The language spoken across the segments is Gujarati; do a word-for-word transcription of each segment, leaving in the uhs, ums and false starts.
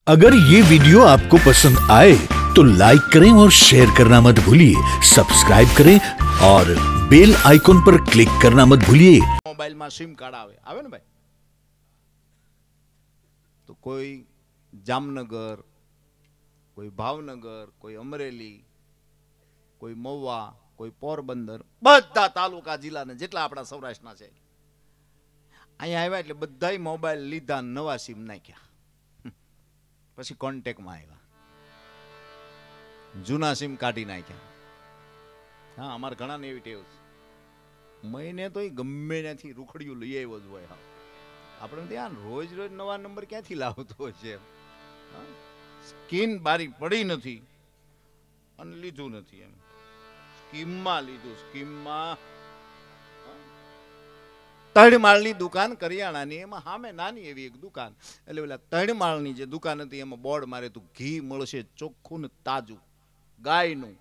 अगर ये वीडियो आपको पसंद आए तो लाइक करें और शेयर करना मत भूलिए, सब्सक्राइब करें और बेल आइकॉन पर क्लिक करना मत भूलिए। मोबाइल में सिम कार्ड आवे आवे ने भाई, तो कोई जामनगर, कोई भावनगर, कोई अमरेली, कोई महुआ, कोई पोरबंदर, बधा तालुका जिला ने जेटला आपड़ा सौराष्ट्રના છે અહીંયા આવ્યા એટલે બધાય મોબાઈલ લીધા, નવા સિમ નાખ્યા, પછી કોન્ટેક્ટમાં આવ્યા, જૂના સિમ કાઢી નાખ્યા. હા, અમારે ઘણાને એવી ટેવ છે, મહિને તો ગમે ત્યાંથી રૂખડિયું લઈ આવ્યો જ હોય. હા, આપણે ત્યાં રોજ રોજ નવા નંબર ક્યાંથી લાવતો છે? સ્કીન બારી પડી નથી અને લીધું નથી, એમ સ્કીમમાં લીધું. સ્કીમમાં ત્રણ માળની દુકાન કરિયાણાની, એમાં સામે નાની એવી એક દુકાન, એટલે પેલા ત્રણ માળની જે દુકાન હતી એમાં બોર્ડ મારે તું ઘી મળશે ચોખ્ખું ને તાજું, ગાયનું,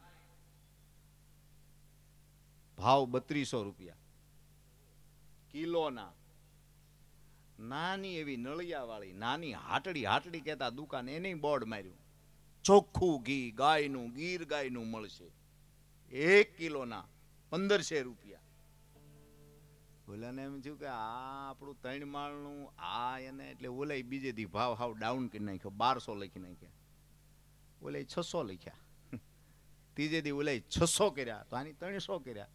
ભાવ બત્રીસો રૂપિયા કિલોના. નાની એવી નળિયા વાળી નાની હાટડી હાટડી કહેતા દુકાન, એને બોર્ડ માર્યું, ચોખ્ખું ઘી ગાયનું, ગીર ગાયનું મળશે એક કિલોના પંદરસો રૂપિયા. ઓલાને એમ થયું કે આ આપણું ત્રણ માળનું આ એને, એટલે ઓલાય બીજે દી ભાવ હાવ ડાઉન કરી નાખ્યો, બારસો લખી નાખ્યા, ઓલાય છસો લખ્યા, ત્રીજે દી ઓલાય છસો કર્યા, તો આની ત્રણસો કર્યા,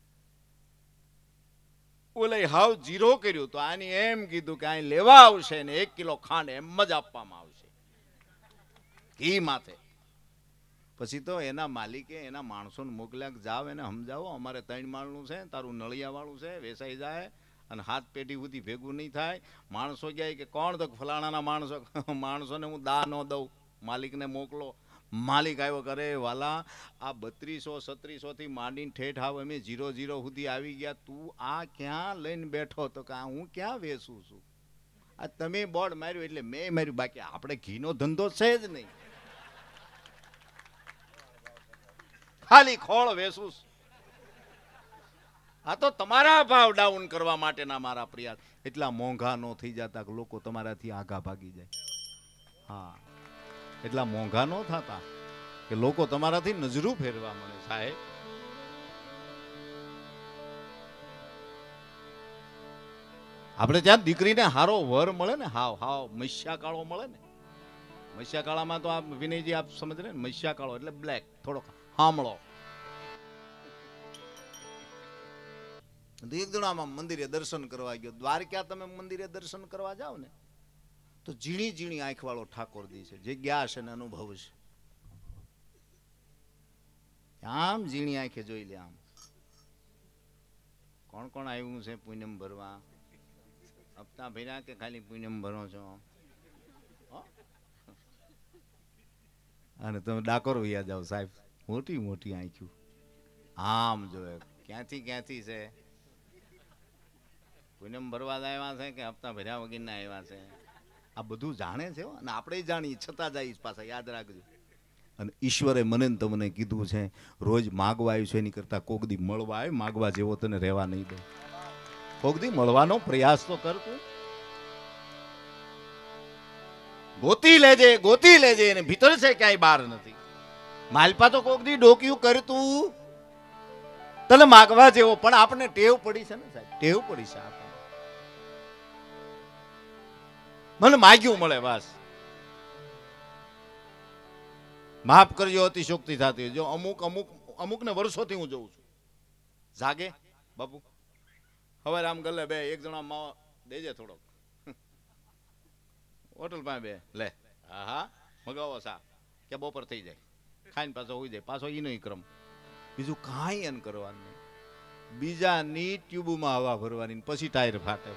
ઓલાય હાવ જીરો કર્યું, તો આની એમ કીધું કે અહીં લેવા આવશે ને એક કિલો ખાંડ એમ જ આપવામાં આવશે ઘી માથે. પછી તો એના માલિકે એના માણસોને મોકલ્યા કે જાઓ એને સમજાવો, અમારે ત્રણ માળનું છે, તારું નળિયા વાળું છે, વેસાઈ જાય અને હાથ પેઢી સુધી ભેગું નહીં થાય. માણસો કહે કે કોણ? તો ફલાણાના માણસો. માણસોને હું દા ન દઉં, માલિકને મોકલો. માલિક આવ્યો કરે, વાલા આ બત્રીસો સત્રીસો થી માંડીને ઠેઠ આવ અમે જીરો જીરો સુધી આવી ગયા, તું આ ક્યાં લઈને બેઠો? તો કે હું ક્યાં વેચું છું, આ તમે બોર્ડ માર્યું એટલે મેં માર્યું, બાકી આપણે ઘીનો ધંધો છે જ નહીં, ખાલી ખોળ વેસુસ. આ તો તમારા ભાવ ડાઉન કરવા માટેના મારા પ્રયાસ. એટલા મોંઘા ન થઈ જતા કે લોકો તમારાથી આગા ભાગી જાય. હા, એટલા મોંઘા ન થતા કે લોકો તમારાથી નજરું ફેરવા મળે. સાહેબ, આપણે ત્યાં દીકરીને હારો વર મળે ને, હાવ હાવ મસ્યા કાળો મળે ને. મસ્યા કાળામાં તો આપ વિનયજી આપ સમજ ને, મસ્યા કાળો એટલે બ્લેક, થોડોક હામળો. એક જણામાં મંદિરે દર્શન કરવા ગયો, દ્વારકા તમે મંદિરે દર્શન કરવા જાઓ ને તો ઝીણી ઝીણી આંખ વાળો ઠાકોરજી છે, જે ગયા છે ને અનુભવ છે, આમ ઝીણી આંખે જોઈ લે. આમ કોણ કોણ આવ્યું છે પૂનમ ભરવા? હપ્તા ભર્યા કે ખાલી પૂનમ ભરો છો? અને તમે ડાકોર વૈયા જાઓ સાહેબ, મોટી મોટી આંખ્યું આમ જોયે, ક્યાંથી ક્યાંથી છે, પૂનમ ભરવા આવ્યા છે કે હપ્તા ભર્યા વગરના આવ્યા છે, આ બધું જાણે છે. અને આપણે જાણીએ છતાં જઈએ પાછા, યાદ રાખજો. અને ઈશ્વરે મને તમને કીધું છે રોજ માગવા આવ્યું છે એની કરતા કોક દી મળવા આવે, માગવા જેવો તને રહેવા નહીં દે. કોક દી મળવાનો પ્રયાસ તો કરતું, ગોતી લેજે ગોતી લેજે, એને ભીતર છે ક્યાંય બહાર નથી. માલપા તો કોક દી ડોક્યું કરતું તને માગવા જેવો, પણ આપણે ટેવ પડી છે ને સાહેબ, ટેવ પડી છે આપણે. મને માગ્યું મળે બસ, માફ કરજો અતિશોક્તિ થતી. જો અમુક અમુક અમુક ને વર્ષોથી હું જોઉં છું, જાગે બાપુ હવે આમ ગલે બે એક જણા માવા દેજે થોડોક, હોટલ પાસે બે લે, હા હા મગાવો સા કે બપોર થઈ જાય, ખાઈને પાછો હોઈ જાય, પાછો ઈ નહીં ક્રમ, બીજું કાંઈ એન કરવાનું નહીં. બીજાની ટ્યુબમાં હવા ભરવાની, પછી ટાયર ફાટે.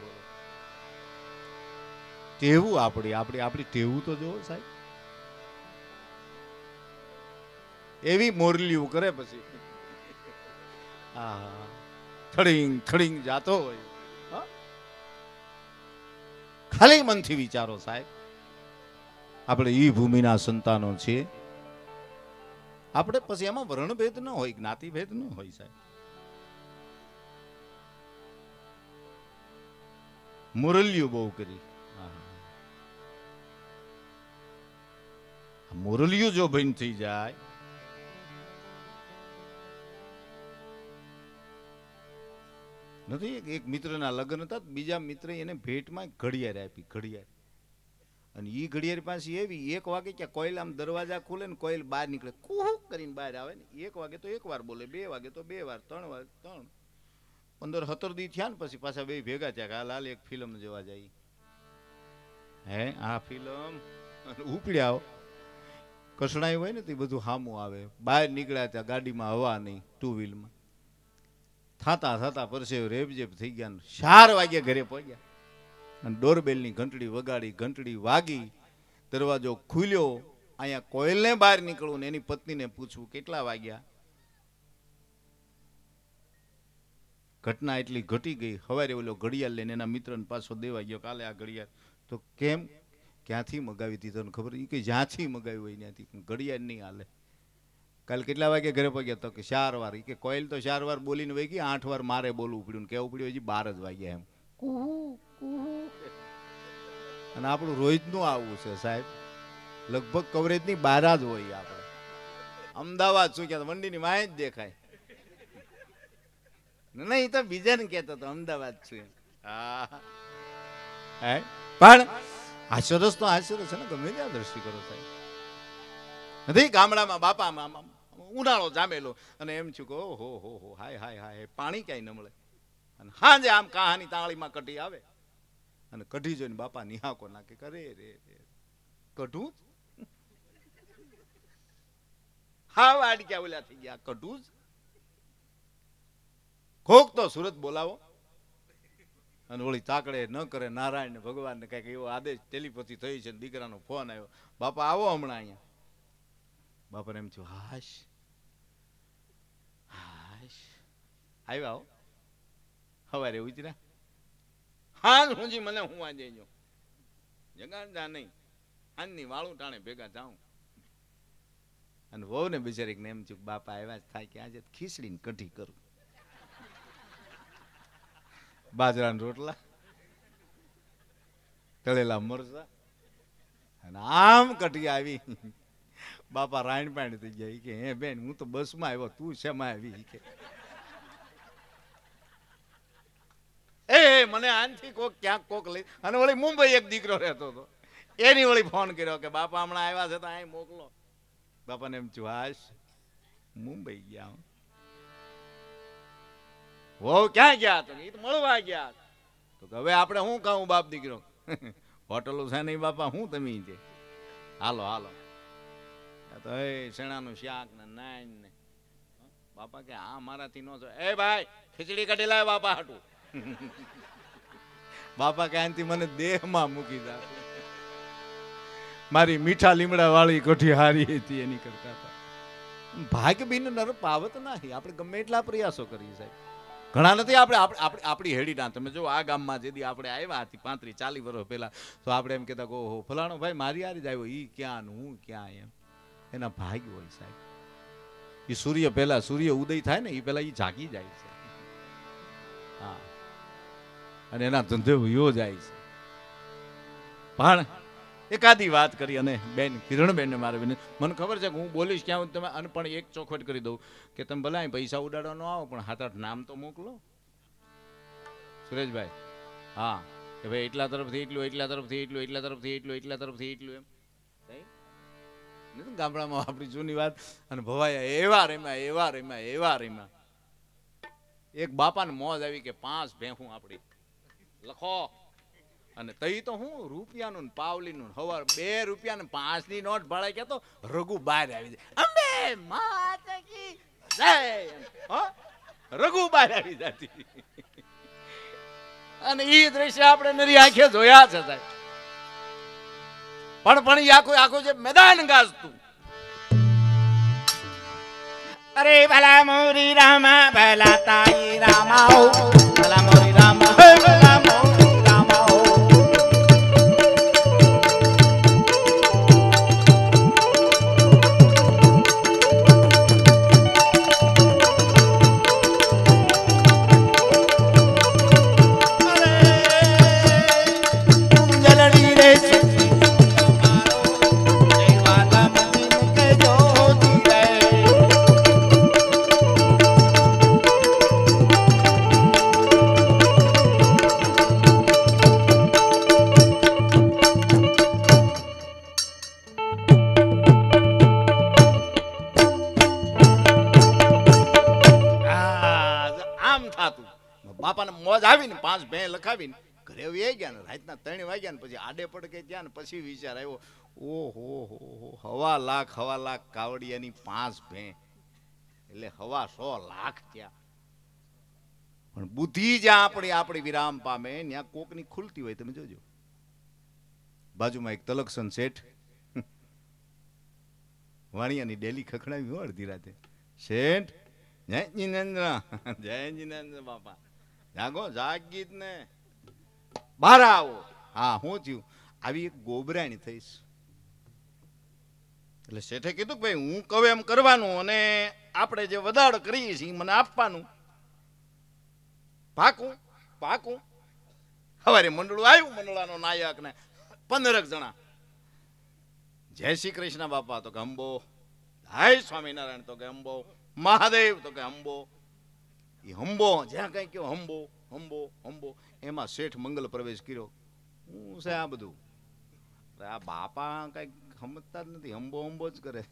ટેવું આપણી આપણી આપણી ટેવું તો જોવો સાહેબ, એવી મોરલીઓ કરે પછી હા થડીંગ થડીંગ જાતો હોય. ખાલી મનથી વિચારો સાહેબ, આપણે ઈ ભૂમિના સંતાનો છીએ. આપણે પછી એમાં વર્ણભેદ ન હોય, જ્ઞાતિભેદ ન હોય સાહેબ. મુરલીઓ બહુ કરી, મુરલિયું જો બંધ થઈ જાય નથી. એક મિત્રના લગ્ન હતા, બીજા મિત્ર એને ભેટમાં ઘડિયાળ આપી, ઘડિયાળ. અને ઈ ઘડિયાળ પાસે એવી એક વાગે કે કોઈલ આમ દરવાજા ખુલે ને કોઈલ બહાર નીકળે, કુહુ કરીને બહાર આવે ને. એક વાગે તો એક વાર બોલે, બે વાગે તો બે વાર, ત્રણ વાર ત્રણ. પંદર સત્તર દી થયા ને પછી પાછા બે ભેગા થયા કે હાલ હાલ એક ફિલ્મ જોવા જાય. હે આ ફિલ્મ ઉપડ્યા કસણાઈ હોય ને તે બધું સામું આવે. બહાર નીકળ્યા ત્યાં ગાડીમાં હવા નહીં, ટુ વ્હીલમાં. થાતા થાતા પરસેવ રેબજેબ થઈ ગયા. ચાર વાગે ઘરે પહોંચ્યા અને ડોરબેલની ઘંટડી વગાડી, ઘંટડી વાગી, દરવાજો ખુલ્યો. અહીંયા કોયલને બહાર નીકળવું ને એની પત્નીને પૂછવું કેટલા વાગ્યા. ઘટના એટલી ઘટી ગઈ. સવારે ઓલો ઘડિયાળ લઈને એના મિત્રને પાછો દેવા ગયો, કાલે આ ઘડિયાળ. તો કેમ, ક્યાંથી મગાવી હતી તને ખબર? એ કે જ્યાંથી મગાવી હોય ત્યાંથી, પણ ઘડિયાળ નહીં હાલે. કાલે કેટલા વાગે ઘરે પગ્યા? તો કે ચાર વાર. એ કે કોયલ તો ચાર વાર બોલીને વહી ગઈ, આઠ વાર મારે બોલવું પડ્યું. કેવું પડ્યું હજી બાર જ વાગ્યા એમ. અને આપણું રોજનું આવું છે સાહેબ, લગભગ કવરેજની બાર જ હોય. આપણે અમદાવાદ શું કહેતા, મંડીની વાય જ દેખાય નહીં. તો બીજાને કહેતો તો અમદાવાદ છું. હા પણ હાસ્યરસ તો હાસ્યરસ છે ને, ગમે ત્યાં દ્રષ્ટિ કરો સાહેબ. નથી ગામડામાં બાપા ઉનાળો જામેલો અને એમ છું કે ઓહો હો હો હાય હાય હાય પાણી ક્યાંય ન મળે. અને હાજે આમ કહાની તાળીમાં કઢી આવે અને કઢી જોઈને બાપા નિહાકો નાખે, કરે રે રે કઢું જ હા વાડી ક્યાં ઓલા થઈ ગયા, કઢું જ. કોક તો સુરત બોલાવો અને ઓળી તાકડે ન કરે, નારાયણ ભગવાન ને કઈક એવો આદેશ ટેલિપથી થઈ છે, દીકરાનો ફોન આવ્યો, બાપા આવો હમણાં અહીંયા. બાપાને એમ થયું હાશ હાશ આવ્યા હો. સવારે ઉતર્યા, હા હુંજી મને હું આજે જો જગાડતા નહીં, આજની વાળું ટાણે ભેગા જાઉં. અને વહુ ને બિચારી ને એમ થયું બાપા આવ્યા જ થાય કે આજે ખીચડીને કઢી કરું, બાજરાના રોટલા, તળેલા મરચા અને આમ કઢી આવી. બાપા રાયણ પાણી થઈ ગયા. કે હે બેન હું તો બસમાં આવ્યો, તું શેમાં આવી? કે એ મને આનથી કોક ક્યાંક કોક લઈ. અને વળી મુંબઈ એક દીકરો રહેતો હતો, એની વળી ફોન કર્યો કે બાપા હમણાં આવ્યા છે તો અહીં મોકલો. બાપાને એમ થયું હાશ મુંબઈ ગયા. હો ક્યાં ગયા? તો એ તો મળવા ગયા. તો હવે આપણે શું કહું બાપ દીકરો, હોટલો છે નહીં બાપા, હું તમે છે હાલો હાલો. તો એ શેણાનું શાક ને નાન ને. બાપા કે હા મારાથી નો છો. એ ભાઈ ખીચડી કાઢી લાવે બાપા હાટું. બાપા કે આનથી મને દેહમાં મૂકી દે, મારી મીઠા લીમડા વાળી કઢી હારી હતી એની કરતા. ભાગ બીને નર પાવત નહીં. આપણે ગમે એટલા પ્રયાસો કરીએ સાહેબ, ઘણા નથી. આપણે આપણી હેડી ના, તમે જો આ ગામમાં જેથી આપણે આવ્યા હતી પાંત્રીસ ચાલીસ વર્ષ પહેલા, તો આપણે એમ કહેતા કે ઓહો ફલાણો ભાઈ મારી હારી જ આવ્યો, ઈ ક્યાં હું ક્યાં. એમ એના ભાગ્ય હોય સાહેબ. એ સૂર્ય પહેલા સૂર્ય ઉદય થાય ને એ પહેલા એ જાગી જાય છે. હા, અને એના ધંધે વયો જાય છે. પણ એકાદી વાત કરી અને બેન કિરણબેન ને મારે બેન, મને ખબર છે કે હું બોલીશ ક્યાં તમે, અને પણ એક ચોખવટ કરી દઉં કે તમે ભલા પૈસા ઉડાડવા ન આવો પણ હાથ આઠ નામ તો મોકલો સુરેશભાઈ. હા કે ભાઈ એટલા તરફથી એટલું, એટલા તરફથી એટલું, એટલા તરફથી એટલું, એટલા તરફથી એટલું. એમ ગામડામાં આપણી જૂની વાત. અને ભવાયા એવા રેમ્યા એવા રેમ્યા એવા રેમ્યા. એક બાપાને મોજ આવી કે પાંચ ભેહું આપણી લખો. અને તઈ તો હું રૂપિયાનું પાવલીનું હવાર બે રૂપિયા ને પાંચ ની નોટ ભાડાય કે તો રઘુ બહાર આવી જાય, અંબે માતા કી જય, રઘુ બહાર આવી જતી. અને ઈ દ્રશ્ય આપણે નરી આંખે જોયા છે સાહેબ. પણ પણ આખું આખું જે મેદાન ગાજતું. અરે ભલા મોરી રામા ભલા તાઈ રામા હો, ભલા મોરી રામા ભલા મોરી રામા હો. જલડી રે જ આવીને પાંચ ભે લખાવીને ઘરે આવી ગયા ને રાતના ત્રણ વાગ્યા ને પછી આડે પડકે ગયા ને પછી વિચાર આવ્યો ઓહો હો હો હવા લાખ હવા લાખ કાવડિયાની પાંચ ભે એટલે હવા સો લાખ ત્યાં. પણ બુદ્ધિ જ્યાં આપણી આપણી વિરામ પામે ત્યાં કોકની ખુલતી હોય. તમે જોજો બાજુમાં એક તલક્ષણ શેઠ વાણિયાની ડેલી ખખડાવી હોય અડધી રાતે. શેઠ જય જીનેન્દ્ર જય જીનેન્દ્ર બાપા જાગો જાગીત ને બહાર આવો. હા હું થયું આવી એક ગોબરાણી થઈશ. એટલે શેઠે કીધું કે ભાઈ હું કહું એમ કરવાનું અને આપણે જે વધાડ કરીએ છીએ મને આપવાનું. પાકું પાકું. સવારે મંડળું આવ્યું, મંડળાનો નાયક ને પંદરક જણા. જય શ્રી કૃષ્ણ બાપા તો કે અંબો, હાય સ્વામિનારાયણ તો કે અંબો, મહાદેવ તો કે અંબો. એ હંબો જ્યાં કઈ કયો હંબો હંબો હંબો. એમાં શેઠ મંગલ પ્રવેશ કર્યો. હું છે આ બધું? આ બાપા કઈક સમજતા જ નથી, હંબો હંબો જ કરે.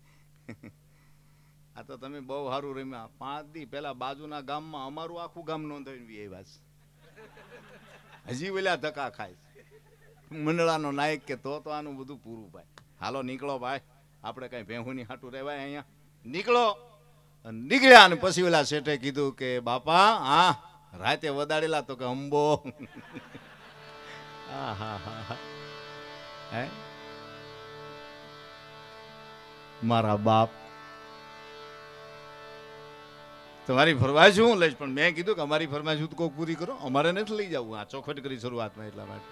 આ તો તમે બહુ સારું રમ્યા. પાંચ દી પેલા બાજુના ગામમાં અમારું આખું ગામ નોંધાવી એ વાત હજી ઓલા ધક્કા ખાય. મંડળાનો નાયક કે તો તો આનું બધું પૂરું ભાઈ. હાલો નીકળો ભાઈ, આપણે કઈ ભેહુની હાટું રહેવાય અહીંયા. નીકળો. નીકળ્યા ને પછી ઓલા શેઠે કીધું કે બાપા હા રાતે વદાડેલા તો કે અંબો. હા હા હા હે મારા બાપ તમારી ફરમાઈશ હું લઈશ, પણ મેં કીધું કે અમારી ફરમાઈશ તો કોક પૂરી કરો, અમારે નથી લઈ જવું. આ ચોખવટ કરી શરૂઆતમાં એટલા માટે.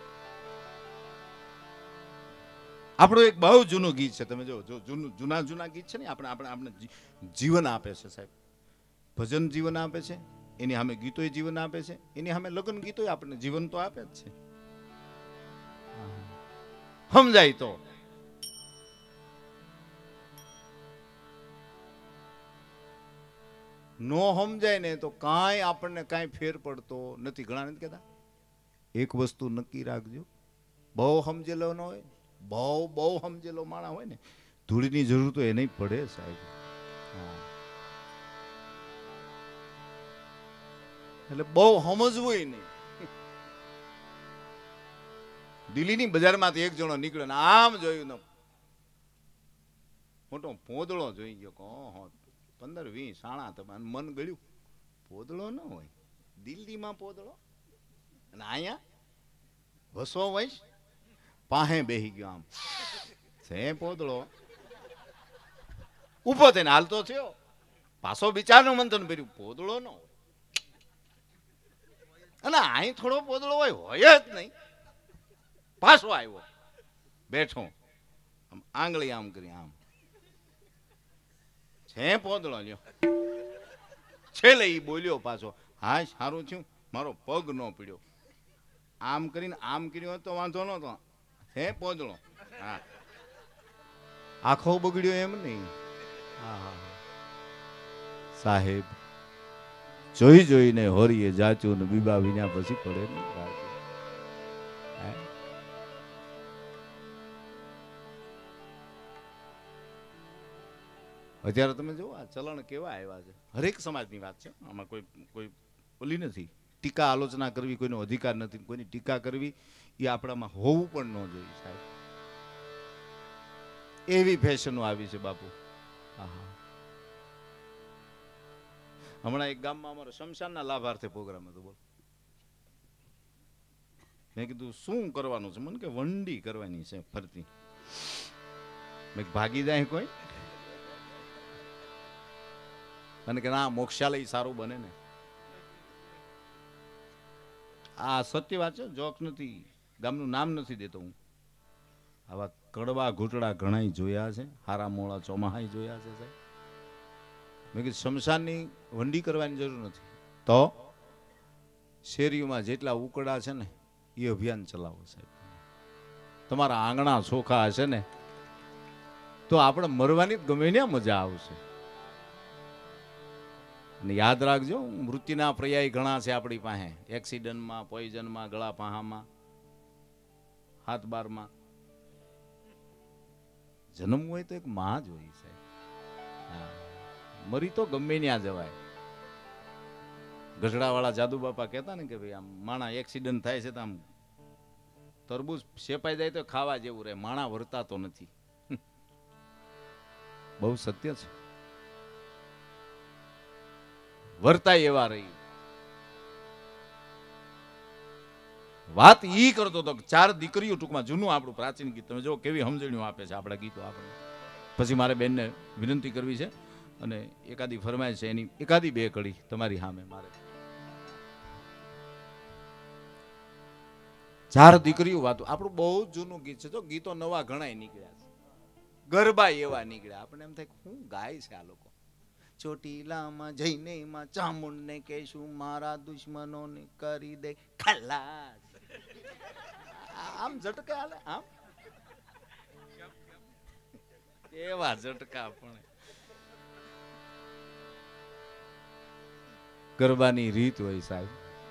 આપણું એક બહુ જૂનું ગીત છે, તમે જો જૂનું જૂના જૂના ગીત છે ને આપણે આપણે આપણે જીવન આપે છે સાહેબ. ભજન જીવન આપે છે, એની સામે ગીતોય જીવન આપે છે, એની સામે લગ્ન ગીતોય આપણને જીવન તો આપે જ છે. સમજાય તો નો સમજાય ને તો કાંઈ આપણને કાંઈ ફેર પડતો નથી. ઘણા નથી કહેતા એક વસ્તુ નક્કી રાખજો, બહુ સમજેલો ન હોય, બહુ બહુ સમજેલો માણા હોય ને ધૂળની જરૂર તો એને પડે સાહેબ. હા એટલે બહુ સમજવું નહીં. દિલ્હીની બજારમાંથી એક જણો નીકળ્યો ને આમ જોયું ને મોટો પોદળો જોઈ ગયો. કહો પંદર વીસ સાણા તમારે મન ગળ્યું. પોદળો ન હોય દિલ્હીમાં પોદળો, અને અહીંયા વસો વૈશ પાહે બેહી ગયો. આમ છે પોદળો, ઉભો થઈને હાલતો થયો. પાછો વિચારનું મંથન કર્યું, પોદળો ન હોય. અને અહીં થોડો પોદળો હોય હોય જ નહીં. પાછો આવ્યો, બેઠો, આમ આંગળી આમ કરી આમ છે પોદળો લ્યો. છેલ્લે ઈ બોલ્યો પાછો, હા સારું થયું મારો પગ ન પીડ્યો. આમ કરીને આમ કર્યો તો વાંધો નતો. હે પોદળો હા આખો બગડ્યો એમ નહીં. હા હા સાહેબ જોઈ જોઈને હોરીએ જાચું ને બીબા વિના પછી પડે ને. અત્યારે તમે જુઓ આ ચલણ કેવા આવ્યા છે. હરેક સમાજની વાત છે, આમાં કોઈ કોઈ ઓલી નથી. ટીકા આલોચના કરવી કોઈનો અધિકાર નથી, કોઈની ટીકા કરવી એ આપણામાં હોવું પણ ન જોઈએ સાહેબ. એવી ફેશનો આવી છે બાપુ. હા હમણાં એક ગામમાં અમારો શમશાનના લાભાર્થે પ્રોગ્રામ હતો. બોલ મેં કીધું શું કરવાનું છે? મને કે વંડી કરવાની છે ફરતી. મેં ભાગી જાય કોઈ? અને કે ના મોક્ષાલય સારું બને ને. આ સત્ય વાત છે, જોક નથી. ગામનું નામ નથી દેતો હું. આવા કડવા ઘૂંટડા ઘણા જોયા છે, હારા મોળા ચોમાહાઈ જોયા છે સાહેબ. મેં કીધું શમશાનની વંડી કરવાની જરૂર નથી, તો શેરીઓમાં જેટલા ઉકડા છે ને એ અભિયાન ચલાવો સાહેબ. તમારા આંગણા ચોખા હશે ને તો આપણે મરવાની ગમે ને મજા આવશે. અને યાદ રાખજો મૃત્યુના પર્યાય ઘણા છે આપણી પાસે. એક્સિડન્ટમાં, પોઈઝનમાં, ગળા પાહામાં, હાથ બારમાં. જન્મ હોય તો એક માં જ હોય સાહેબ. હા મરી તો ગમે ત્યાં જવાય. ગઢડાવાળા જાદુ બાપા કહેતા ને કે ભાઈ આમ માણા એક્સિડન્ટ થાય છે તો આમ તરબૂચ શેપાઈ જાય તો ખાવા જેવું રહે, માણા વર્તાતો નથી. બહુ સત્ય છે. વર્તાય એવા રહી. વાત ઈ કરતો હતો ચાર દીકરીઓ, ટૂંકમાં જૂનું આપણું પ્રાચીન ગીત તમે જો કેવી સમજણીઓ આપે છે આપણા ગીતો આપણે. પછી મારે બેનને વિનંતી કરવી છે અને એકાદી ફરમાય છે એની એકાદી બે કડી તમારી સામે મારે. ચાર દીકરીઓ વાતો આપણું બહુ જૂનું ગીત છે. તો ગીતો નવા ઘણાય નીકળ્યા છે, ગરબા એવા નીકળ્યા, આપણે એમ થાય શું ગાય છે આ લોકો. ચોટીલામાં જઈને માં ચામુંડને કહેશું મારા દુશ્મનોને કરી દે ખલાસ. આમ ઝટકા હાલે આમ એવા ઝટકા. પણ ગરબાની રીત હોય સાહેબ.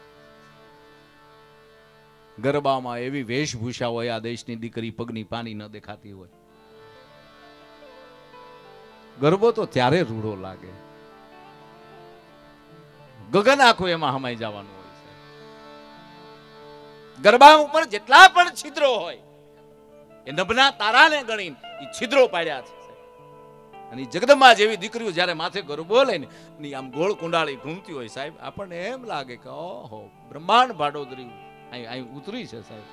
ગરબામાં એવી વેશભૂષા હોય આ દેશની દીકરી પગની પાની ન દેખાતી હોય. ગરબો તો ત્યારે રૂડો લાગે, ગગન આખું એમાં હમાઈ જવાનું હોય છે. ગરબા ઉપર જેટલા પણ છિદ્રો હોય એ નભના તારાને ગણી એ છિદ્રો પાડ્યા છે. અને જગદંબા જેવી દીકરીઓ જ્યારે માથે ગરબો લઈને આમ ગોળ કુંડાળી ઘૂમતી હોય સાહેબ, આપણને એમ લાગે કે ઓહો બ્રહ્માંડ ભાડોદરી અહીં અહીં ઉતરી છે સાહેબ.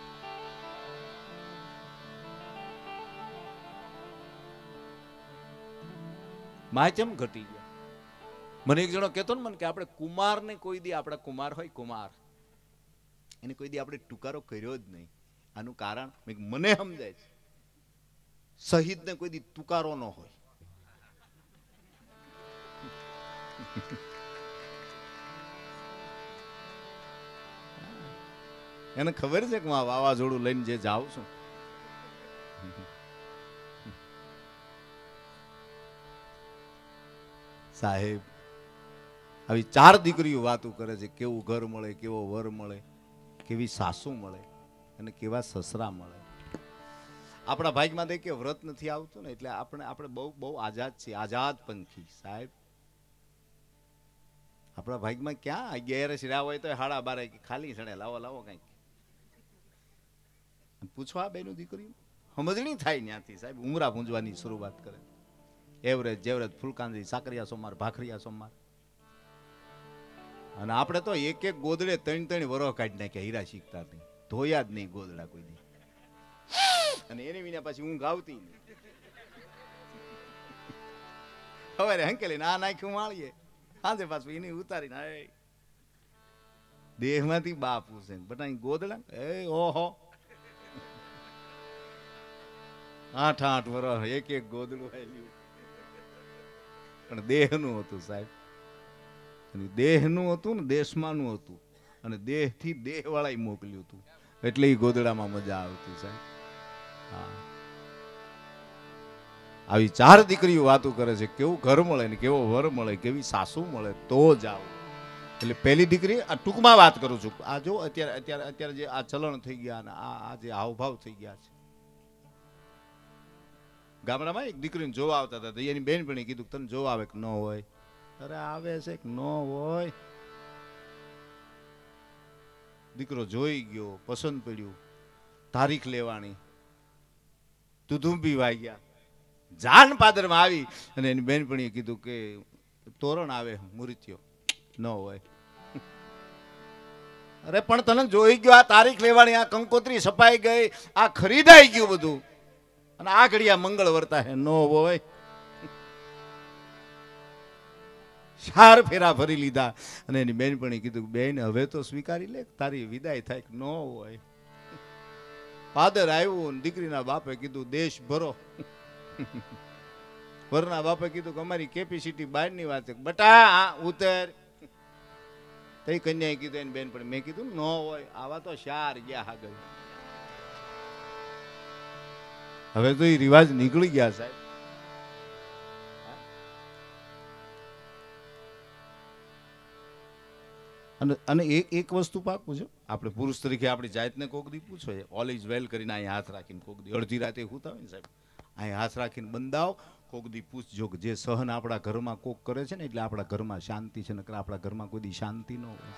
માચમ ઘટી ગયા. મને એક જણો કહેતો ને મને કે આપણે કુમાર ને કોઈ દી, આપણા કુમાર હોય કુમાર એને કોઈ દી આપણે ટુકારો કર્યો જ નહીં. આનું કારણ મને સમજાય છે, શહીદ ને કોઈ દી તુકારો ન હોય. એને ખબર છે કે હું આ વાવાઝોડું લઈને જે જાઉં છું. સાહેબ આવી ચાર દીકરીઓ વાતો કરે છે, કેવું ઘર મળે, કેવો વર મળે, કેવી સાસુ મળે અને કેવા સસરા મળે. આપણા ભાગમાં દેખીએ વ્રત નથી આવતું ને એટલે આપણે આપણે બહુ બહુ આઝાદ છીએ, આઝાદ પંખી સાહેબ. આપણા ભાગમાં ક્યાં અગિયાર રહ્યા હોય તો હાડા બારે ખાલી સડે લાવો લાવો કઈક પૂછવા બેનું દીકરીઓ સમજણી થાય ત્યાંથી સાહેબ. ઉમરા પૂંજવાની શરૂઆત કરે, એવરેજ જેવરેજ ફૂલકાંદી સાકરિયા સોમવાર ભાખરિયા સોમવાર. અને આપણે તો એક એક ગોદડે ત્રણ ત્રણ વરો કાઢી નાખ્યા, હીરા શીખતા નહીં, ધોયા જ નહીં ગોદડા કોઈ દી. અને એની વિના પછી ઊંઘ આવતી નહીં. હવે હંકેલી ના નાખ્યું માળીએ હાજે પાછું એની ઉતારીને દેહ માંથી બાપ પૂછે બટા ગોદડા એ ઓહો આઠ આઠ વર્ષ એક એક ગોદડું આવ્યું. પણ દેહનું હતું સાહેબ, દેહનું હતું ને દેશમાંનું હતું, અને દેહ થી દેહ વાળા મોકલ્યું હતું એટલે એ ગોદડામાં મજા આવતી સાહેબ. હા આવી ચાર દીકરીઓ વાતો કરે છે, કેવું ઘર મળે ને કેવો વર મળે, કેવી સાસુ મળે તો જાવ. એટલે પહેલી દીકરી આ ટૂંકમાં વાત કરું છું. આ જો અત્યારે અત્યારે અત્યારે જે આ ચલણ થઈ ગયા ને આ જે હાવભાવ થઈ ગયા છે. ગામડામાં એક દીકરીને જોવા આવતા હતા, એની બેનપણી કીધું તને જોવા આવે કે ન હોય. અરે આવે છે કે ન હોય. દીકરો જોઈ ગયો, પસંદ પડ્યું, તારીખ લેવાની, તુધુંબી વાગ્યા, જાન પાદરમાં આવી અને એની બેનપણીએ કીધું કે તોરણ આવે મુરીત્યો ન હોય. અરે પણ તને જોઈ ગયો, આ તારીખ લેવાની, આ કંકોત્રી સપાઈ ગઈ, આ ખરીદાઈ ગયું બધું, અને આ ઘડિયા મંગળ વર્તા હે ન હોય. ચાર ફેરા ફરી લીધા અને એની બેનપણી કીધું બેન હવે તો સ્વીકારી લે, તારી વિદાય થાય કે ન હોય. ફાધર આવ્યું, દીકરીના બાપે કીધું દેશ ભરો. વરના બાપે કીધું કે અમારી કેપેસિટી બહાર ની વાત છે બટા ઉતર. તઈ કન્યાએ કીધું એની બેનપણી, મેં કીધું ન હોય, આવા તો શાર ગયા આગળ. હવે તો એ રિવાજ નીકળી ગયા સાહેબ. અને અને એક એક વસ્તુ પાકું છે, આપણે પુરુષ તરીકે આપણી જાતને કોક દી પૂછો છે ઓલ ઇઝ વેલ કરીને અહીં હાથ રાખીને કોક દી અડધી રાતે હુતા હોય ને સાહેબ અહીં હાથ રાખીને બંધાવ, કોક દી પૂછજો કે જે સહન આપણા ઘરમાં કોક કરે છે ને એટલે આપણા ઘરમાં શાંતિ છે, નકર આપણા ઘરમાં કોઈ દી શાંતિ ન હોય.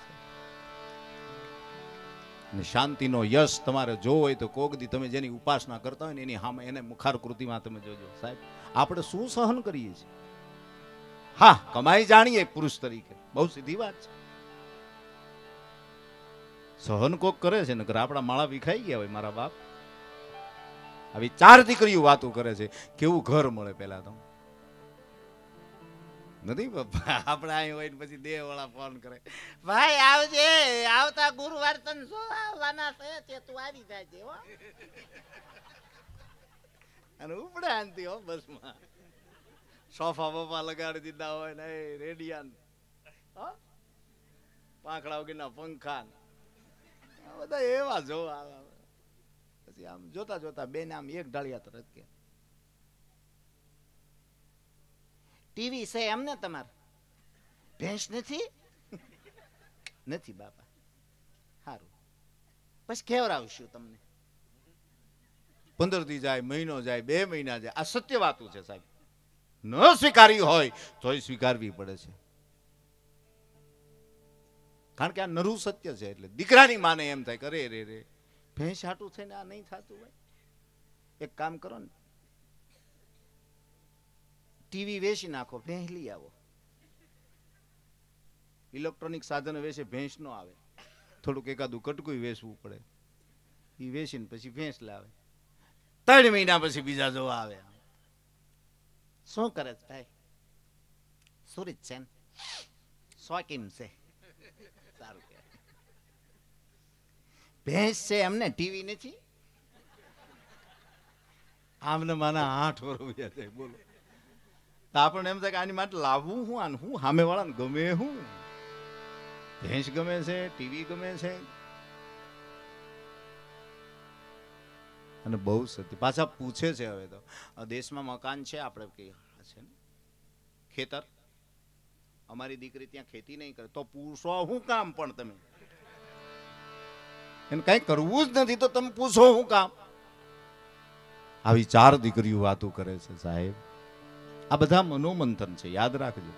અને શાંતિનો યશ તમારે જોવો હોય તો કોક દી તમે જેની ઉપાસના કરતા હોય ને એની સામે એને મુખારકૃતિમાં તમે જોજો. સાહેબ આપણે શું સહન કરીએ છીએ? હા, કમાઈ જાણીએ પુરુષ તરીકે, બહુ સીધી વાત છે. સહન કોક કરે છે નકર આપણા માળા વિખાઈ ગયા હોય. મારા બાપ આવી ચાર દીકરીઓ વાતો કરે છે, કેવું ઘર મળે પેલા તો નથી બાપા. આપણે અહીં હોય પછી દેહ વાળા ફોન કરે, ભાઈ આવજે, આવતા ગુરુવાર તને શું આવવાના છે તે તું આવી જાય હો. અને ઉપડે આનતી હો બસમાં, સોફા બોફા લગાડી દીધા હોય ને રેડિયાન પાંખડા વગરના પંખા બધા એવા જોવા. પછી આમ જોતા જોતા બેન આમ એક ઢાળિયા તરત કે ટીવી છે એમને તમારે? ભેંસ નથી? નથી બાપા. સારું, પછી કેવડાવશું તમને. પંદર દી જાય, મહિનો જાય, બે મહિના જાય. આ સત્ય વાતું છે સાહેબ. ન સ્વીકારી હોય તોય સ્વીકારવી પડે છે, કારણ કે આ નરું સત્ય છે. એટલે દીકરાની માને એમ થાય કરે રે રે ભેંસ હાટું થઈને આ નહીં થતું હોય. એક કામ કરો ને, ટીવી વેચી નાખો, ભેંસ લઈ આવો. ઇલેક્ટ્રોનિક સાધનો વેચે ભેંસ નો આવે, થોડુંક એકાદું કટકું વેચવું પડે. એ વેચીને પછી ભેંસ લાવે. ત્રણ મહિના પછી બીજા જોવા આવે. શું કરે છે ભાઈ? સુરત છે ને શોકીન છે. સારું કહેવાય. ભેંસ છે એમને ટીવી નથી? આમને માના આઠ વર્ષ જાય. બોલો, આપણને એમ થાય કે આની માટે લાવવું હું, આને હું સામે વાળાને ગમે હું. ભેંસ ગમે છે, ટીવી ગમે છે. અને બહુ સત્ય પાછા પૂછે છે. હવે તો દેશમાં મકાન છે, આપણે કે છે ને ખેતર, અમારી દીકરી ત્યાં ખેતી નહીં કરે તો પૂછો શું કામ? પણ તમે એને કઈ કરવું જ નથી તો તમે પૂછો શું કામ? આવી ચાર દીકરીઓ વાતો કરે છે સાહેબ. આ બધા મનોમંથન છે, યાદ રાખજો.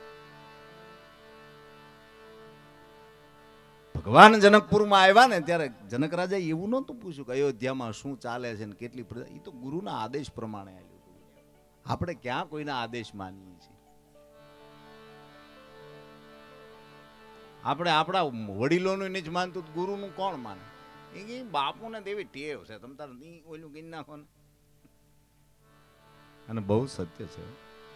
ભગવાન જનકપુરમાં આવ્યા ને ત્યારે જનક રાજા એવું નહોતું પૂછ્યું કે અયોધ્યામાં શું ચાલે છે ને કેટલી પ્રજા. એ તો ગુરુના આદેશ પ્રમાણે આવ્યું. આપણે ક્યાં કોઈના આદેશ માનીએ છીએ? આપણે આપણા વડીલોનું નહીં જ માનતું, ગુરુનું કોણ માને? એ બાપુને દેવી ટેવ છે, તમ તાર ઓલું ગઈ નાખો ને. અને બહુ સત્ય છે.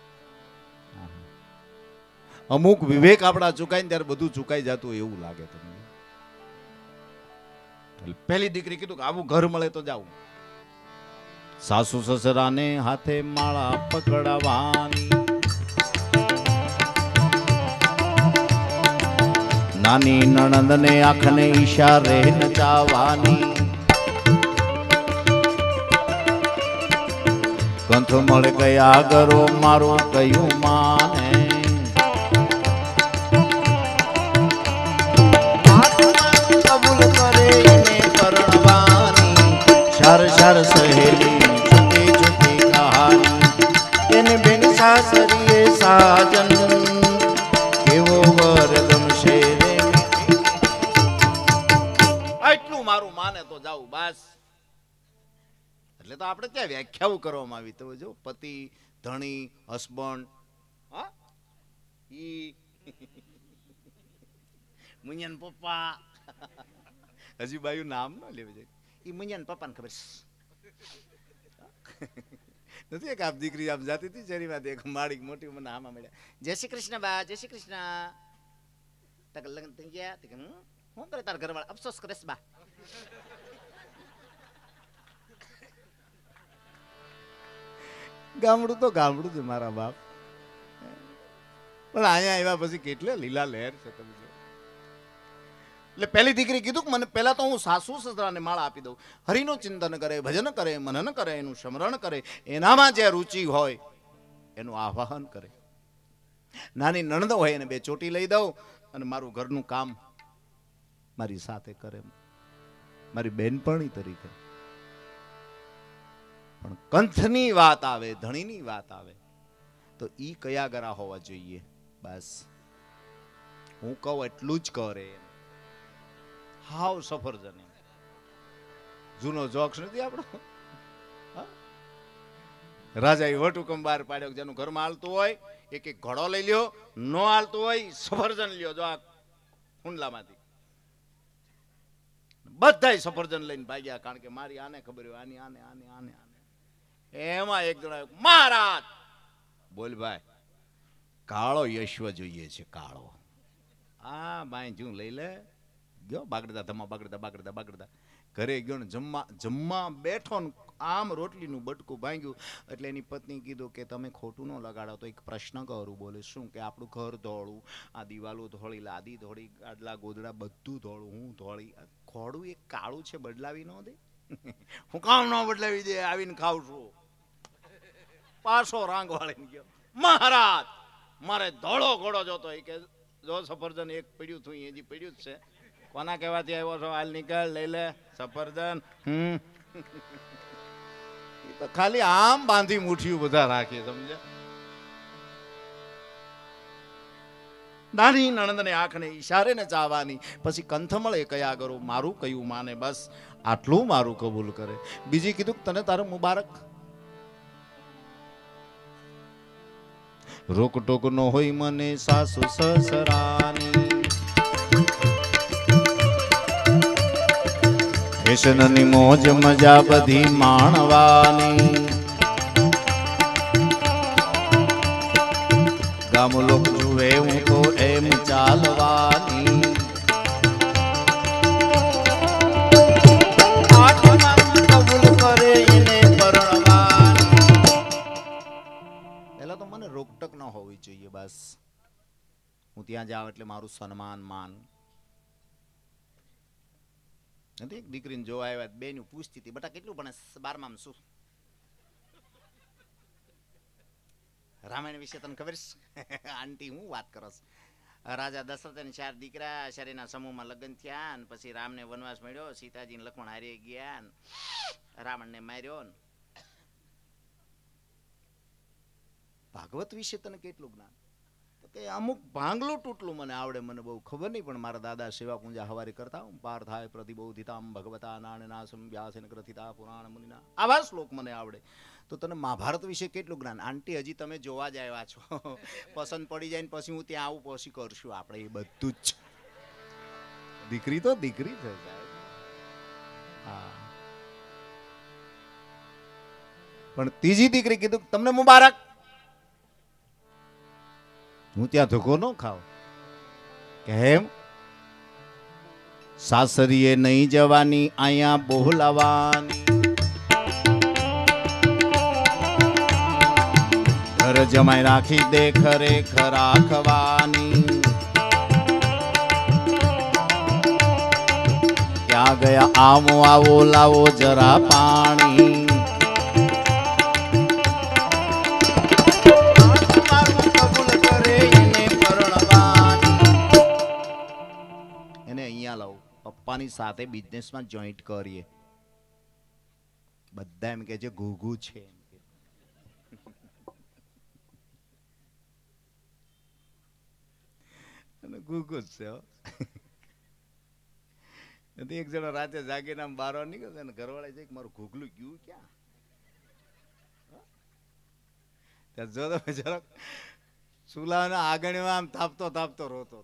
અમુક વિવેક આપણા ચુકાય ને ત્યારે બધું ચુકાઈ જતું એવું લાગે તમને. પહેલી દીકરી કીધું કે આવું ઘર મળે તો જાવું. સાસુ સસરાને હાથે માળા પકડવાની, નાની નણંદને આંખને ઈશારે નચાવાની, કંથ મળે ગયા ગરો મારું કયું માને, શાર શાર સહેલી છૂટી છૂટી કહાની, એને બેન સાસરીએ સાજન કેવો વર ગમશે રે. આટલું મારું માને તો જાઉં બસ. એટલે તો આપણે ત્યાં વ્યાખ્યાઓ કરવામાં આવી. તો જો પતિ, ધણી, હસબન્ડ, હા ઈ મુનિયન પપ્પા, હજી બાયું નામ ન લેવું જોઈએ. ઈ મુનિયન પપ્પાને ખબર નથી એક આપ દીકરી આમ જાતી હતી શેરીમાં, એક માળી મોટી મને આમાં મળ્યા, જય શ્રી કૃષ્ણ બા, જય શ્રી કૃષ્ણ. તક લગ્ન થઈ ગયા તે હું શું કરે તાર ઘરવાળા? અફસોસ કરે બા. ગામડું તો ગામડું છે મારા બાપ, પણ અહીંયા આવ્યા પછી કેટલે લીલા લહેર છે તમે જો. એટલે પહેલી દીકરી કીધું કે મને પહેલા તો હું સાસુ સસરાને માળા આપી દઉં. હરિનું ચિંતન કરે, ભજન કરે, મનન કરે, એનું સ્મરણ કરે, એનામાં જે રુચિ હોય એનું આવાહન કરે. નાની નણંદ હોય એને બે ચોટી લઈ દઉં અને મારું ઘરનું કામ મારી સાથે કરે, મારી બેનપણી તરીકે. પણ કંથની વાત આવે, ધણીની વાત આવે, તો ઈ કયા ગરા હોવા જોઈએ? બસ હું કહું એટલું જ કરે. હાવ સફરજન. જૂનો જોક્સ નથી આપણો. રાજા એ વટુકમ બહાર પાડ્યો, જેનું ઘરમાં હાલતું હોય એક એક ઘોડો લઈ લ્યો, નો હાલતું હોય સફરજન લ્યો. જો આ કુંડલામાંથી બધાય સફરજન લઈને ભાગ્યા, કારણ કે મારી આને ખબર હોય, આની આને આને આને આને. એમાં એક જણા મહારાજ બોલ ભાઈ, કાળો યશ્વ જોઈએ છે, કાળો. આ બાઈ જું લઈ લે ગયો, બાગડતા ધમા બાગડતા બાગડતા બાગડતા ઘરે ગયો ને જમવા જમવા બેઠો ને આમ રોટલીનું બટકું ભાંગ્યું. એટલે એની પત્ની કીધું કે તમે ખોટું ન લગાડો તો એક પ્રશ્ન કરું. બોલે શું? કે આપણું ઘર ધોળું, આ દિવાલો ધોળી, લાદી ધોળી, ગાડલા ગોદડા બધું ધોળું, હું ધોળી, ખોડું એક કાળું છે, બદલાવી ન દે? હું કામ ન બદલાવી દે, આવીને ખાવ છું. પાછો રાંગ વાળીને ગયો, મહારાજ મારે ધોળો ઘોડો જોતો. એ કે જો સફરજન એક પડ્યું થયું, હજી પડ્યું જ છે. કોના કહેવાથી આવ્યો છો? હાલ નીકળ, લઈ લે સફરજન. હમ તો ખાલી આમ બાંધી મુઠ્ઠીઓ બધા રાખીએ, સમજ્યા? નાની નણંદને આંખને ઈશારે ને ચાવાની, પછી કંથમળે કયા કરો, મારું કયું માને, બસ આટલું મારું કબૂલ કરે. બીજી કીધું તને તારું મુબારક. રોકટોક નો હોય મને સાસુ સસરાની, ફેશનની મોજ મજા બધી માણવાની, ગામ લોક જુએ હું તો એમ ચાલવાની, કબૂલ કરે એને પરણવાની. પેલા તો મને રોકટક ન હોવી જોઈએ. બસ હું ત્યાં જાઉં એટલે મારું સન્માન માન. એક દીકરીને જોવા આવ્યા, બેનું પૂછતી હતી, બટા કેટલું ભણે? બારમામ. શું રામાયણ વિશે તને ખબર છે? આંટી હું વાત કરો? રાજા દશરથ ચાર દીકરા, શરીરના સમૂહમાં લગ્ન થયા, અને પછી રામને વનવાસ મળ્યો, સીતાજી લક્ષ્મણ હારી ગયા, રાવણને માર્યો. ભાગવત વિશે તને કેટલું જ્ઞાન? કે અમુક ભાંગલું તૂટલું મને આવડે, મને બહુ ખબર નહીં, પણ મારા દાદા સેવા પૂજા હવારી કરતા હું પાર થાય પ્રતિબોધિતામ ભગવતા નાણનાસમ વ્યાસેન ગ્રથિતા પુરાણ મુનિના, આવા શ્લોક મને આવડે. તો તને મહાભારત વિશે કેટલું જ્ઞાન? આંટી હજી તમે જોવા જ આવ્યા છો, પસંદ પડી જાય ને પછી હું ત્યાં આવું, પછી કરશું આપણે એ બધું જ. દીકરી તો દીકરી છે સાહેબ. હા, પણ ત્રીજી દીકરી કીધું તમને મુબારક. હું ત્યાં ધોકો ન ખાવ. કેમ? સાસરીએ નહીં જવાની, અહીંયા બોલાવાની, ઘર જમાઈ રાખી દે ખરેખર રાખવાની. ક્યાં ગયા આવો આવો લાવો જરા પાણી, પપ્પાની સાથે બિઝનેસમાં જોઈન્ટ કરીએ. બધા એમ કે છે ઘૂઘુ છે, ઘૂઘુ જ છે. એક જણો રાતે જાગીને આમ બારો નીકળે ને ઘરવાળા છે મારું ઘૂઘલું ગયું ક્યાં? ત્યાં જો તમે જરાક સુલાના આગળમાં આમ તાપતો તાપતો રોતો.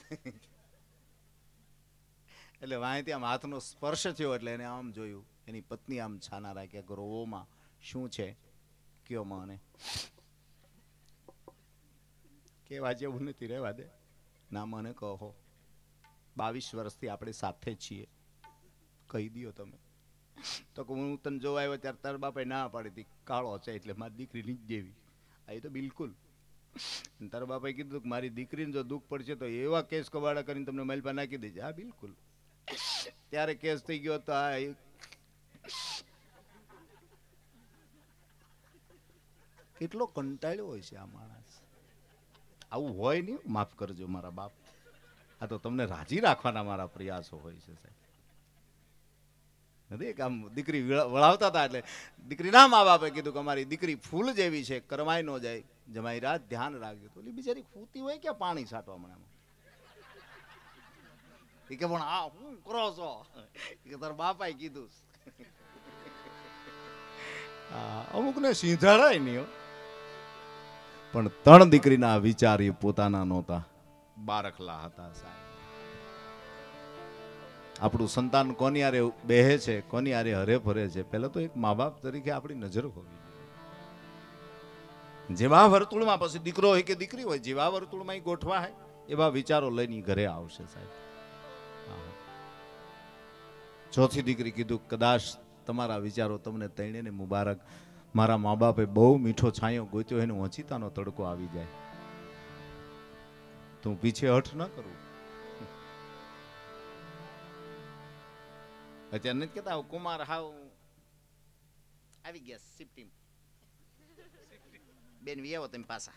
એટલે વાંયથી આમ હાથનો સ્પર્શ થયો, એટલે એને આમ જોયું. એની પત્ની આમ છાના રાખ્યા, ગરોમાં શું છે કયો મને? કેવા જેવું નથી, રહેવા દે. ના મને કહો, બાવીસ વર્ષથી આપણે સાથે છીએ, કહી દો તમે. તો હું તને જોવા આવ્યો ત્યારે તારા બાપાએ ના પાડી હતી, કાળો છે એટલે મારી દીકરી નહીં દેવી. આ તો બિલકુલ. તારા બાપાએ કીધું કે મારી દીકરીને જો દુઃખ પડશે તો એવા કેસ કબાડા કરીને તમને મલપા નાખી દેજે. હા બિલકુલ. ત્યારે કેસ થઈ ગયો તો આ કેટલો કંટાળ્યો હોય છે આ માણસ. આવું હોય નહીં, માફ કરજો મારા બાપ. આ તો તમને રાજી રાખવાના મારા પ્રયાસો હોય છે સાહેબ. નથી આમ દીકરી વળાવતા હતા એટલે દીકરી ના મા બાપે કીધું કે અમારી દીકરી ફૂલ જેવી છે, કરમાઈ ન જાય, જમાઈ રાત ધ્યાન રાખજો. તો ઓલી બિચારી ફૂતી હોય ક્યાં પાણી છાંટવા મને એ કે પણ આ હું કરો છો કે તાર બાપાએ કીધું. અમુક ને સીધાડાય નહીં, પણ ત્રણ દીકરીના વિચાર એ પોતાના નહોતા, બારખલા હતા સાહેબ. આપણું સંતાન કોની આરે બેહે છે, કોની આરે હરે ફરે છે, પહેલા તો એક મા બાપ તરીકે આપણી નજર હોવી જોઈએ. જેવા વર્તુળમાં પછી દીકરો હોય કે દીકરી હોય, જેવા વર્તુળમાં ગોઠવા હોય એવા વિચારો લઈને ઘરે આવશે સાહેબ. ચોથી દીકરી કીધું કદાચ તમારા વિચારો તમને તૈણે ને મુબારક, મારા મા બાપે બહુ મીઠો છાંયો ગોત્યો એને વંચિતાનો તડકો આવી જાય તો હું પીછે હઠ ન કરું. અત્યારે નથી કેતા કુમાર હાવ આવી ગયા સિફ્ટી બેન વિયાવો તમે પાછા.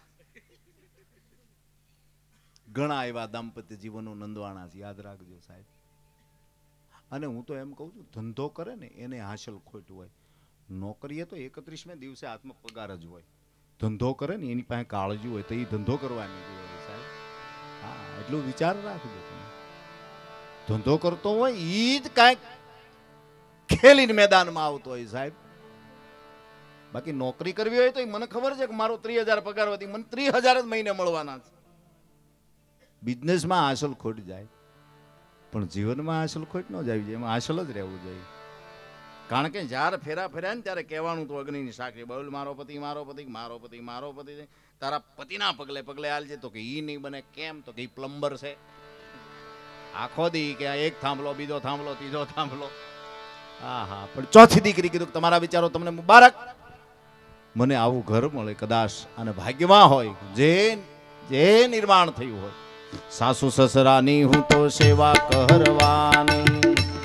ઘણા એવા દાંપત્ય જીવનો નંદવાણા છે, યાદ રાખજો સાહેબ. અને હું તો એમ કહું છું, ધંધો કરે ને એને હાંસલ ખોટ હોય, નોકરીએ તો એકત્રીસમે દિવસે હાથમાં પગાર જ હોય. ધંધો કરે ને એની પાસે કાળજી હોય તો એ ધંધો કરવાની હોય સાહેબ. હા, એટલું વિચાર રાખજો તમે. ધંધો કરતો હોય એ જ કાંઈક ખેલીને મેદાનમાં આવતો હોય સાહેબ. બાકી નોકરી કરવી હોય તો મને ખબર છે કે મારો ત્રીસ હજાર પગાર હતી, મને ત્રીસ હજાર જ મહિને મળવાના છે. બિઝનેસમાં હાંસલ ખોટ જાય, પણ જીવનમાં હાંસલ ખોટ ન જાય, એમાં હાંસલ જ રહેવું જોઈએ. કારણ કે જ્યારે ફેરા ફેર્યા ને ત્યારે કહેવાનું તો અગ્નિની સાક્ષી, બોલ મારો પતિ મારો પતિ મારો પતિ મારો પતિ તારા પતિના પગલે પગલે હાલજે. તો કે ઈ નહીં બને. કેમ? તો કે ઈ પ્લમ્બર છે. આખો દી કે એક થાંભલો બીજો થાંભલો ત્રીજો થાંભલો. હા હા, પણ ચોથી દીકરી કીધું તમારા વિચારો તમને મુબારક, મને આવું ઘર મળે કદાચ અને ભાગ્યમાં હોય જે જે નિર્માણ થયું હોય. સાસુ સસરાની હું તો સેવા કરવાની,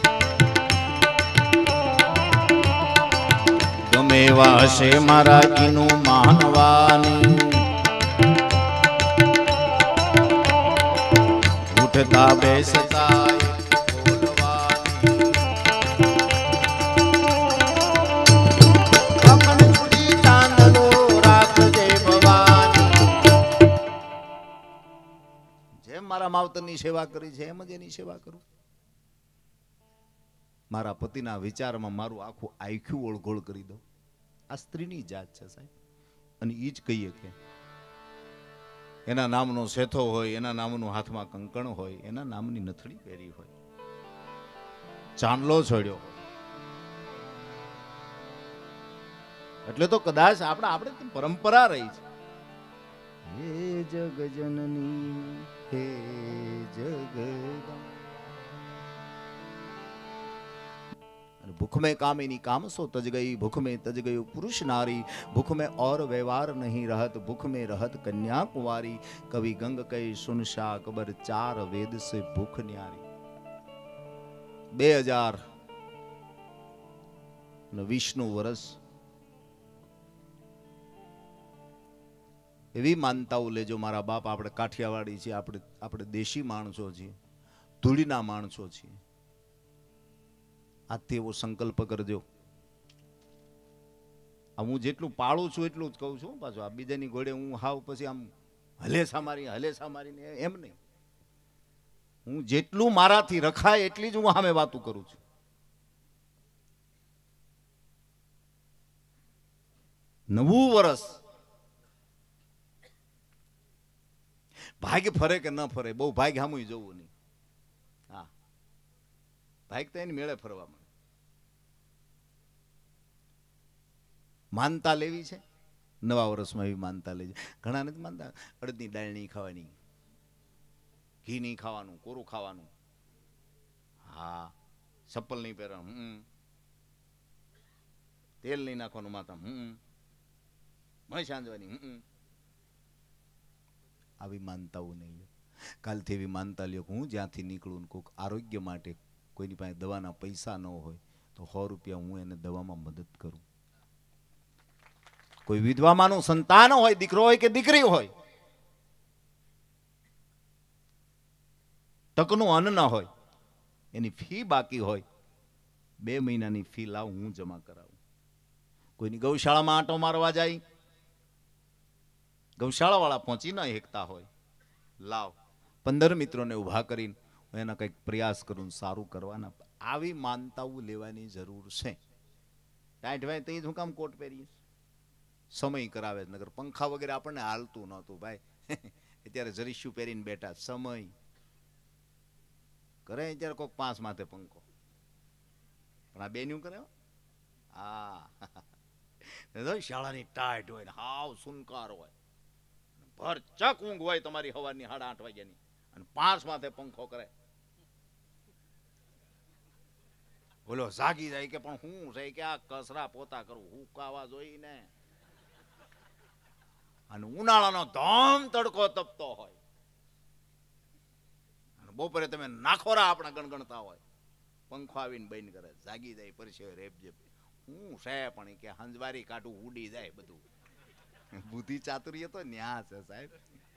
ગમે એવા હશે મારા કીનું માનવાની, ઉઠતા બેસતા મારા માવતરની સેવા કરી છે એમ જ એની સેવા કરું. મારા પતિના વિચારમાં મારું આખું આખું ઓળઘોળ કરી દઉં. આ સ્ત્રીની જાત છે સાહેબ. અને એ જ કહીએ કે એના નામનો શેથો હોય, એના નામનું હાથમાં કંકણ હોય, એના નામની નથડી પહેરી હોય, ચાંદલો છોડ્યો હોય, એટલે તો કદાચ આપણે આપણે પરંપરા રહી છે. હે જગજનની હે જગદા, भूख में कामिनी काम सो तज गई, भूख में तज गयो पुरुष नारी, भूख में और व्यवहार नहीं रहत, भूख में रहत कन्या कुंवारी, कवि गंग कई सुन शा कबर चार वेद से भूख न्यारी. બે હજાર વીસનું વર્ષ એવી માનતાઓ લેજો મારા બાપ. આપણે કાઠિયાવાડી છીએ, આપણે આપણે દેશી માણસો છીએ, ધૂળીના માણસો છીએ. આજથી એવો સંકલ્પ કરજો. હું જેટલું પાળું છું એટલું જ કહું છું પાછું. આ બીજાની ઘોડે હું હાવ પછી આમ હલેસા મારી હલેસા મારીને એમ નહીં. હું જેટલું મારાથી રખાય એટલી જ હું સામે વાતું કરું છું. નવું વર્ષ ભાગ્ય ફરે કે ન ફરે, બહુ ભાગ્ય સામું જોવું નહીં. હા, ભાગ્ય તો એની મેળે ફરવા મળે. માનતા લેવી છે નવા વર્ષમાં, એવી માનતા લેજો. ઘણા નથી માનતા અડદની દાળ નહીં ખાવાની, ઘી નહીં ખાવાનું, કોરું ખાવાનું, હા ચપ્પલ નહીં પહેરવાનું, હમ તેલ નહીં નાખવાનું માથા, હમ મય સાંજવાની, હમ આવી માનતાઓ નહીં. કાલથી એવી માનતા લ્યો કે હું જ્યાંથી નીકળું કોઈક આરોગ્ય માટે કોઈની પાસે દવાના પૈસા ન હોય તો સો રૂપિયા હું એને દવામાં મદદ કરું. કોઈ વિધવામાનું સંતાન હોય, દીકરો હોય કે દીકરી હોય, તકનું અન્ન ન હોય, એની ફી બાકી હોય, બે મહિનાની ફી લાવ હું જમા કરાવું. કોઈની ગૌશાળામાં આંટો મારવા જાય, ગૌશાળા વાળા પહોંચી ન એકતા હોય, લાવ પંદર મિત્રોને ઊભા કરીને એના કંઈક પ્રયાસ કરું સારું કરવાના. આવી માનતાઓ લેવાની જરૂર છે. ટાઈટ ભાઈ તો હું કામ કોટ પહેરીશ, સમય કરાવે નગર પંખા વગેરે આપણને હાલતું નહોતું ભાઈ. અત્યારે જરીશું પહેરીને બેઠા, સમય કરે અત્યારે કોઈક પાંચ માથે પંખો, પણ આ બેન્યું કરે. હા શાળાની ટાઈટ હોય ને હાવ સુનકાર હોય, ભરચક ઊંઘ હોય તમારી સવારની સાડા આઠ વાગ્યાની, અને પાંચ માથે પંખો કરે. બોલો જાગી જાય કે પણ હું છે કે આ કસરા પોતા કરું હુકાવા જોઈ ને. અને ઉનાળાનો ધોમ તડકો તપતો હોય, અને બપોરે તમે નાખોરા આપણા ગણગણતા હોય, પંખો આવીને બંધ કરે, જાગી જાય પરસેવે રેપજેપ. હું છે પણ કે હંજવારી કાઢું ઉડી જાય બધું. બુદ્ધિ ચાતુર્ય તો ન્યા છે સાહેબ.